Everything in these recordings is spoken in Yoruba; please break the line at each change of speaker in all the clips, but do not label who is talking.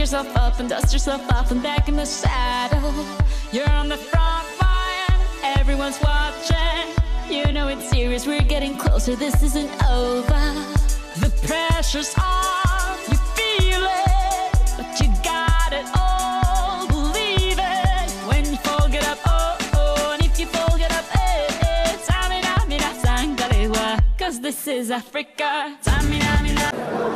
yourself up and dust yourself off and back in the saddle. You're on the front line, everyone's watching. You know it's serious, we're getting closer, this isn't over. The pressure's on, you feel it, but you got it all, believe it. When you fall, get up, oh, oh, and if you fall, get up, eh, eh. Tamina, mina, sangalewa, cause this is Africa. Tamina, mina.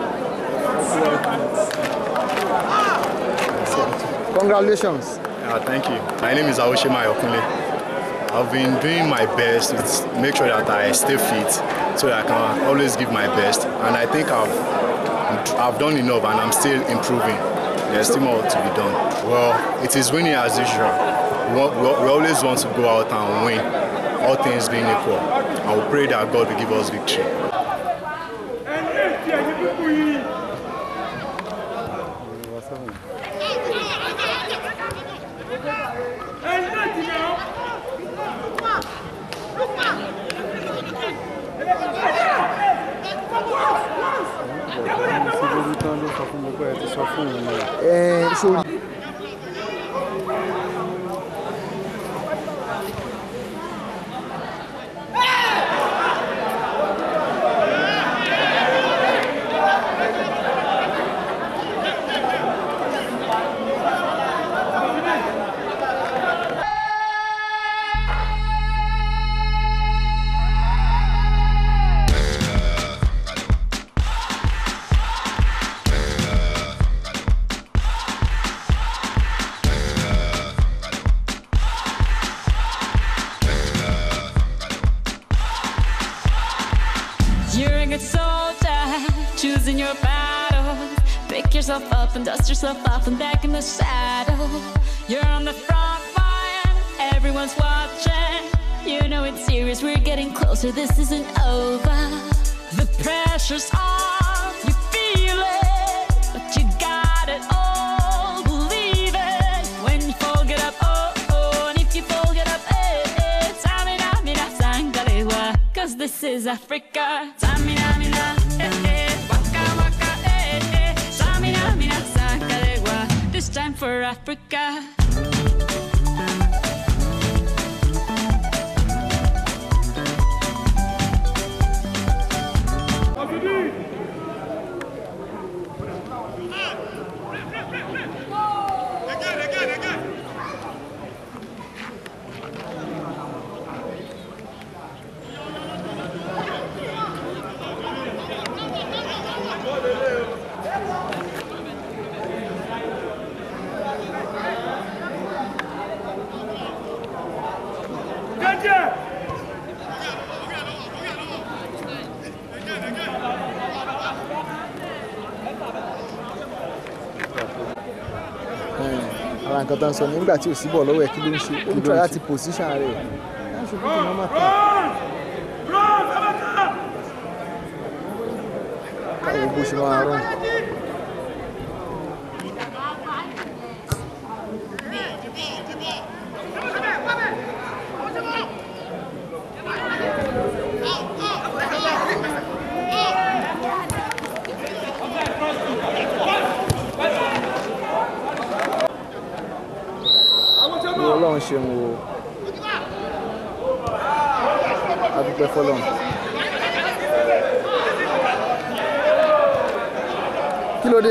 Congratulations.
Thank you. My name is Aoshima Ayokunle. I've been doing my best to make sure that I stay fit so that I can always give my best. And I think I've done enough and I'm still improving. There's still more to be done. Well, it is winning as usual. We always want to go out and win, all things being equal. And we pray that God will give us victory.
You're a good soldier, choosing your battles. Pick yourself up and dust yourself off and back in the saddle. You're on the front line, everyone's watching. You know it's serious, we're getting closer, this isn't over. The pressure's on, you feel it, but you got it all, believe it. When you fall, get up, oh, oh, and if you fall, get up, eh, eh. Tamina, mina, sangalewa, cause this is Africa. Tamina, mina, eh, eh, waka, waka, eh, eh. Tamina, mina, sangalewa, this time for Africa.
Àwọn nǹkan tó ń sọ nígbà tí ò sí bọ̀ lọ́wọ́ ẹ̀ kí ló ń ṣe ó ń tọ́ láti position rẹ̀ láti ṣubú kí wọ́n má ta. Káwọn bó ṣe máa rán. Ọlọ́run ṣeun o, a dúpẹ́ fọ́lọ́run. Kí ló dé?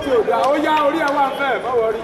tí ò dáa ó yá orí ẹ̀ wá fẹ́ má wọrí.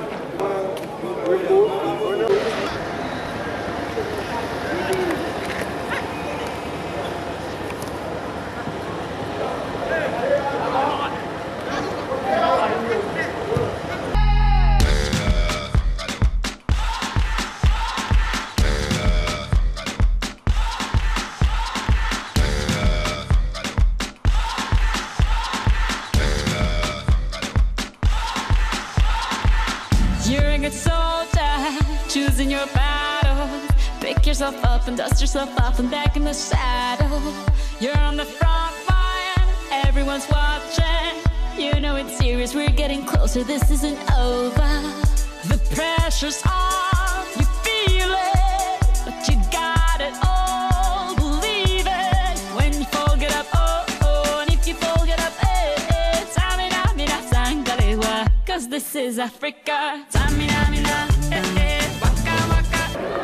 You're a good soldier, choosing your battles. Pick yourself up and dust yourself off and back in the saddle. You're on the front line, everyone's watching. You know it's serious, we're getting closer, this isn't over. The pressure's on, you feel it, but you got it all, believe it. When you fall, get up, oh, oh, and if you fall, get up, eh, eh. Tamina, mina, sangalewa, 'cause this is Africa. Tamina, mina, eh, eh, waka, waka.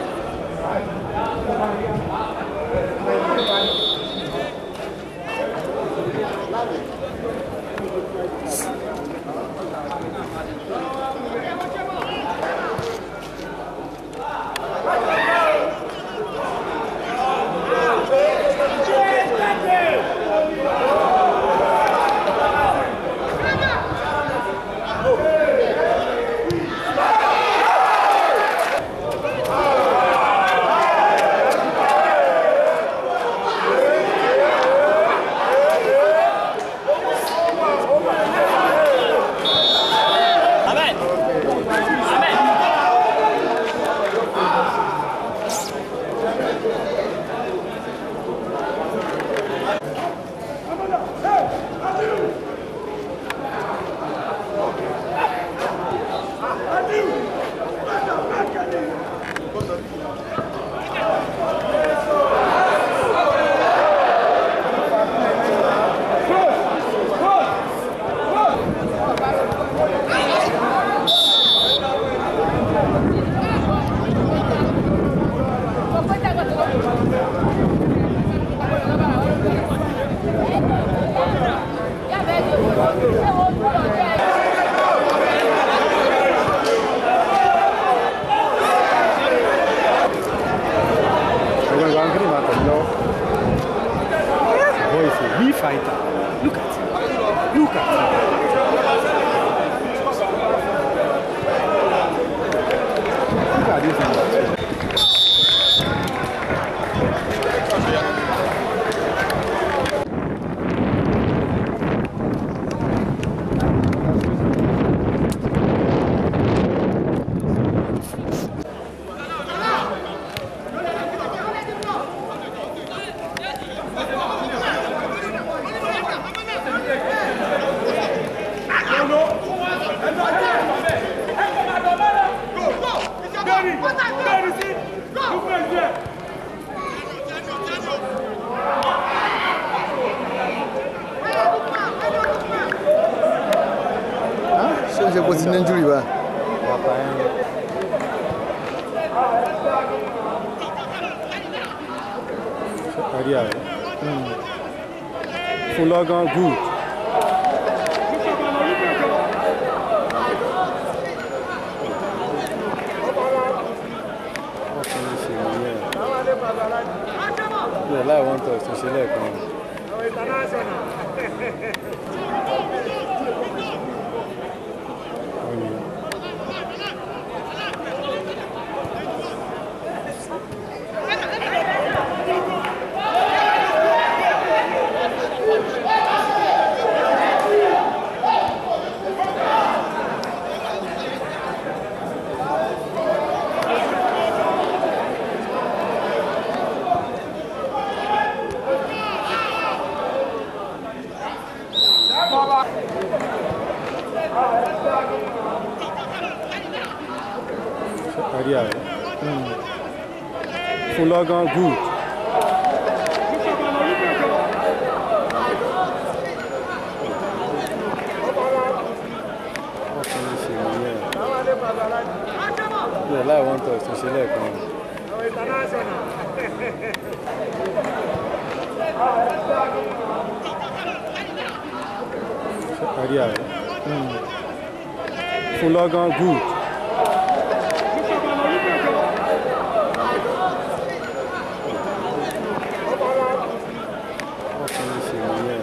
Fighter. Look at him. Look at him. Look at this number.
ṣe bó ti ní injury bá.
Parí ààrẹ. Fún lọ́gán good. Wọ́n fi ń ṣe ìyẹn. Bí ẹ̀ láì wọ́n tọ̀ tó ṣe lẹ́ẹ̀kan. Parí ààrẹ. Fún lọ́gán good. Wọ́n fi ń ṣe ìyẹn. Bí ẹ̀ láì wọ́n tọ̀ tó ṣe lẹ́ẹ̀kan. Parí ààrẹ. fún lọ́gán good. ọkùnrin ṣe nìyẹn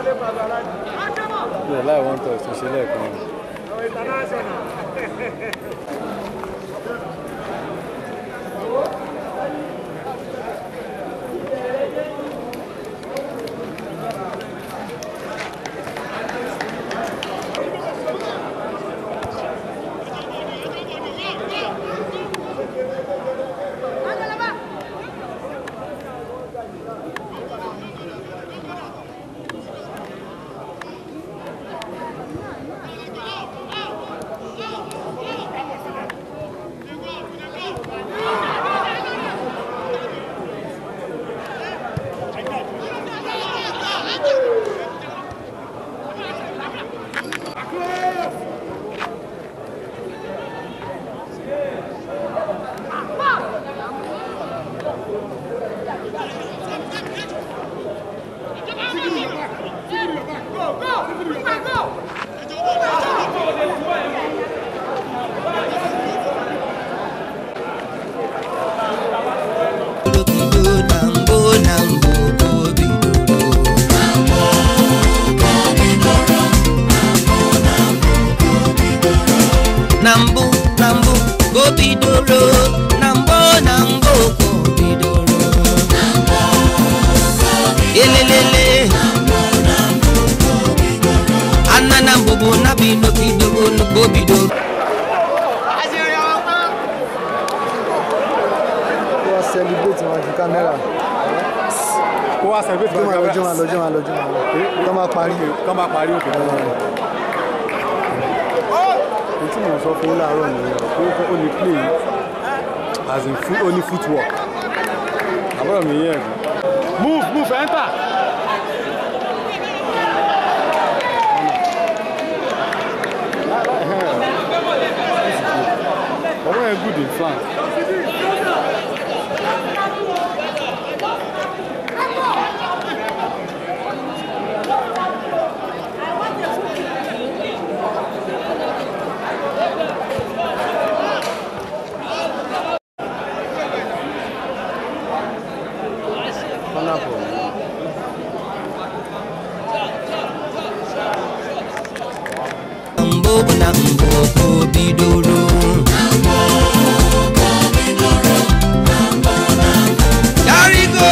yóò láì wọ́n tọ̀ tó ṣe lẹ́ẹ̀kan.
Nambo, nambo, go bidoro. Nambo, nambo, go bidoro. Nambo, elelele. Nambo, nambo, go bidoro. Anna nambo, bo na bido bidoro, go bidoro.
Kó wá celebrate wọn ju kámẹ́rà.
kó wá celebrate
Lójú wọn lọ. Kọ́ máa parí.
òkè tó wọn. Tí mo sọ fún láàárọ̀ nìyẹn pé ó lè play as in only footwork. Àbúrò mi yẹn ẹ̀gbọ́n. Move enter. Ọmọ yẹn good in flank.
Nambo, go bidoro. There we go.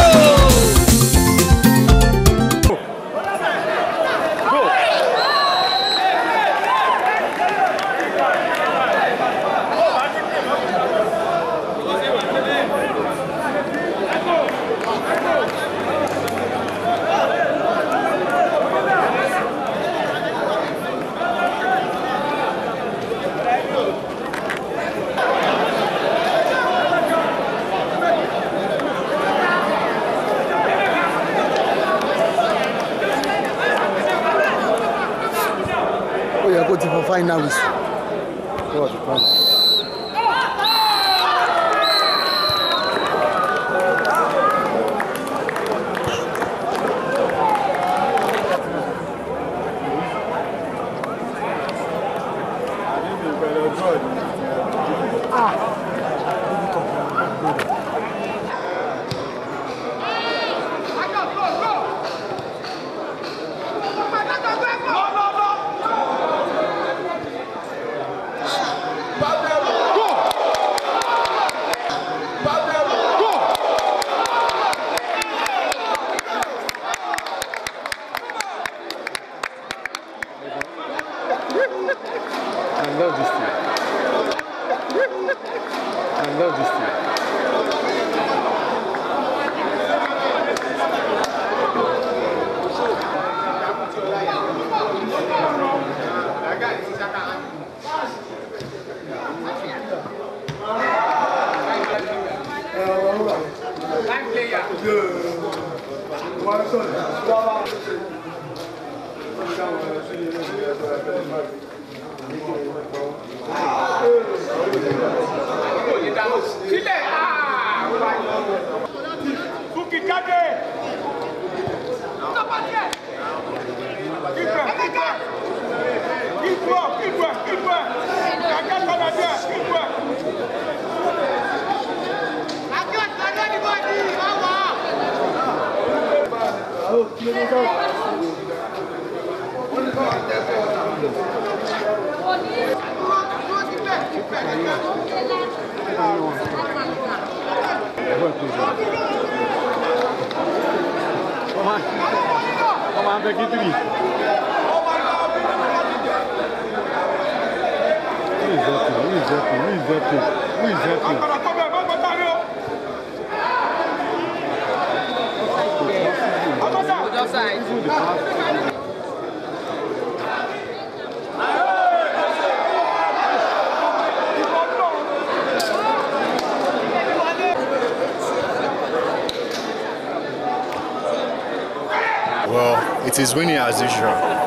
Ó yẹ kó ti fọ final whistle.
What's the problem? I love this thing.
Keep up.
Come on, take it to me. Who is that?
Well, it is winning as usual.